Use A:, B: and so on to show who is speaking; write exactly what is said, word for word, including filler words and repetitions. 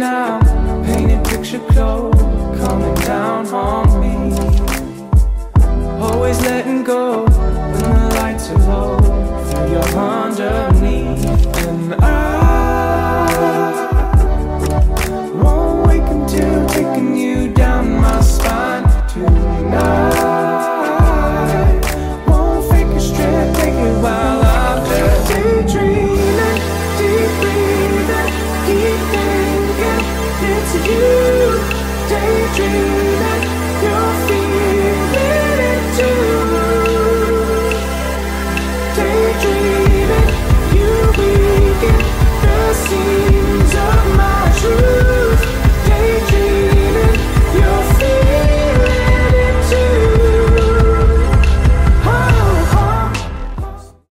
A: now, painted picture close, coming down on me. Always letting go,